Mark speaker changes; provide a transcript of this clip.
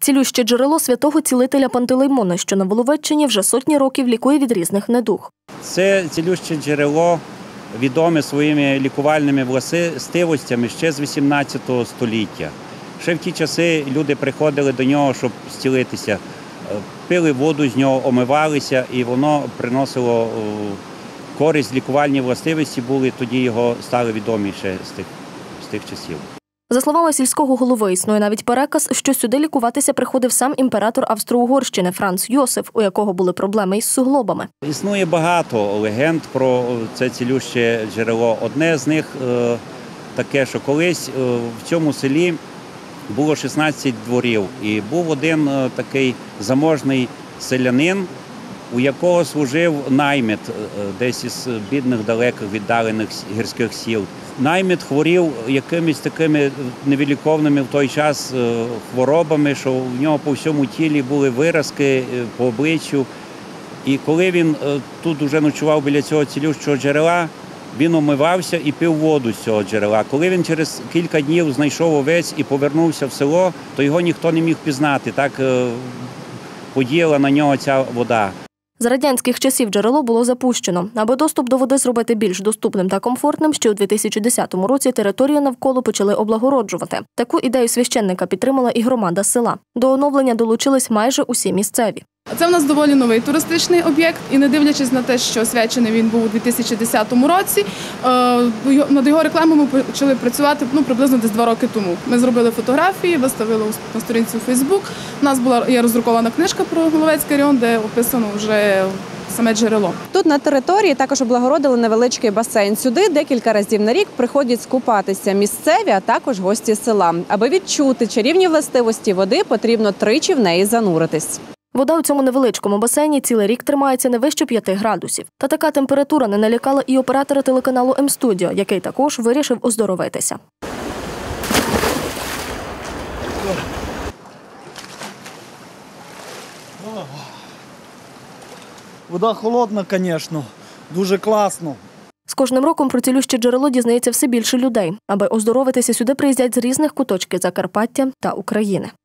Speaker 1: Цілюще джерело святого цілителя Пантелеймона, що на Воловеччині вже сотні років лікує від різних недуг.
Speaker 2: Це цілюще джерело відоме своїми лікувальними властивостями ще з 18 століття. Ще в ті часи люди приходили до нього, щоб зцілитися, пили воду з нього, омивалися, і воно приносило користь, лікувальні властивості були, тоді його стали відоміше з тих часів.
Speaker 1: За словами сільського голови, існує навіть переказ, що сюди лікуватися приходив сам імператор Австро-Угорщини Франц Йосиф, у якого були проблеми із суглобами.
Speaker 2: Існує багато легенд про це цілюще джерело. Одне з них таке, що колись в цьому селі було 16 дворів, і був один такий заможний селянин, у якого служив наймит десь із бідних, далеких, віддалених гірських сіл. Наймит хворів якимись такими невиліковними в той час хворобами, що в нього по всьому тілі були виразки по обличчю. І коли він тут вже ночував біля цього цілющого джерела, він омивався і пив воду з цього джерела. Коли він через кілька днів знайшов овець і повернувся в село, то його ніхто не міг пізнати. Так подіяла на нього ця вода.
Speaker 1: За радянських часів джерело було запущено. Аби доступ до води зробити більш доступним та комфортним, ще у 2010 році територію навколо почали облагороджувати. Таку ідею священника підтримала і громада села. До оновлення долучились майже усі місцеві.
Speaker 3: Це в нас доволі новий туристичний об'єкт, і не дивлячись на те, що освячений він був у 2010 році, над його рекламою ми почали працювати приблизно десь 2 роки тому. Ми зробили фотографії, виставили на сторінці у Фейсбук. У нас є роздрукована книжка про Головецький район, де описано вже саме джерело.
Speaker 4: Тут на території також облагородили невеличкий басейн. Сюди декілька разів на рік приходять скупатися місцеві, а також гості села. Аби відчути чарівні властивості води, потрібно тричі в неї зануритись.
Speaker 1: Вода у цьому невеличкому басейні цілий рік тримається не вище 5 градусів. Та така температура не налякала і оператора телеканалу М-студіо, який також вирішив оздоровитися.
Speaker 5: Вода холодна, звісно, дуже класно.
Speaker 1: З кожним роком про цілюще джерело дізнається все більше людей. Аби оздоровитися, сюди приїздять з різних куточків Закарпаття та України.